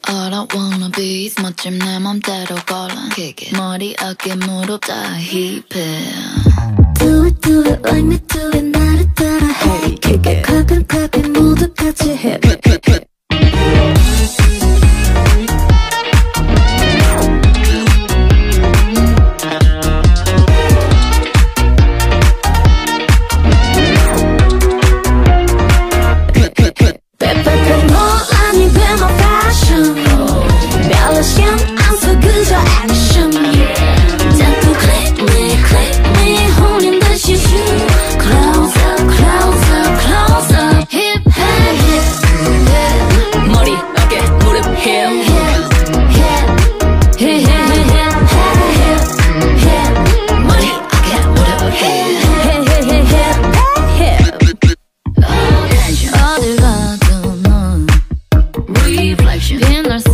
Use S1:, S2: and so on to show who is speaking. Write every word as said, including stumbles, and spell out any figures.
S1: All I wanna be is 멋짐 내 맘대로 골라 머리 어깨 무릎 다 힙해
S2: Do it do it like me do it 나를 따라 해 Kick it clap it clap it 모두 같이 해
S1: 어딜 가도 넌 reflection 빛날